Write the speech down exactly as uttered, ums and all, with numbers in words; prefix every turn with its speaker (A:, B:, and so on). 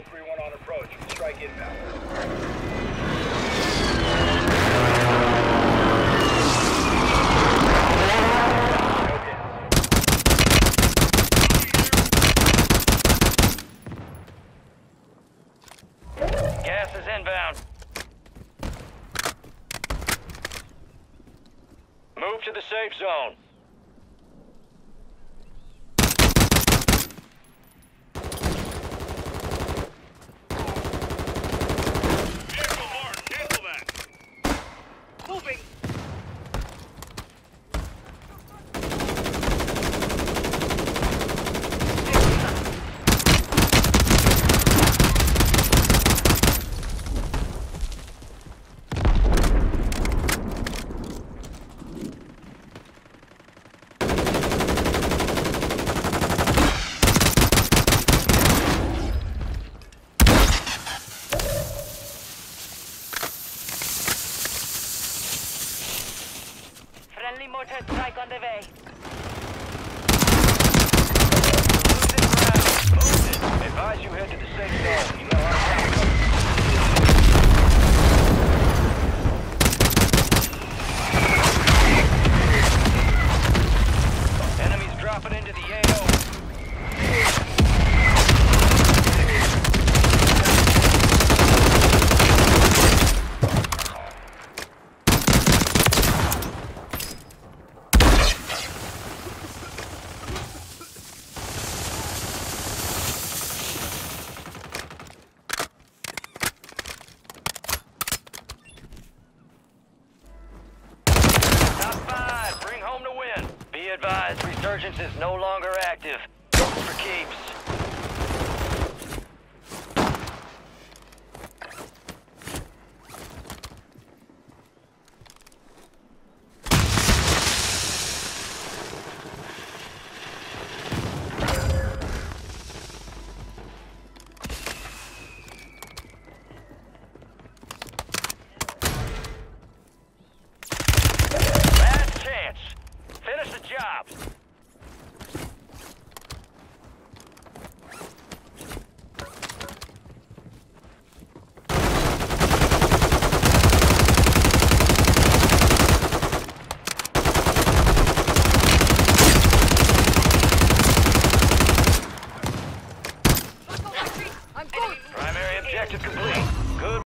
A: three one on approach. Strike inbound.
B: Gas is inbound. Move to the safe zone.
C: Vehicle marked. Cancel that.
A: Moving.
D: Friendly mortar strike on the way.
B: Move it. Advise you head to the safe zone. You know how to enemies dropping into the A O. Advised, resurgence is no longer active. For keeps.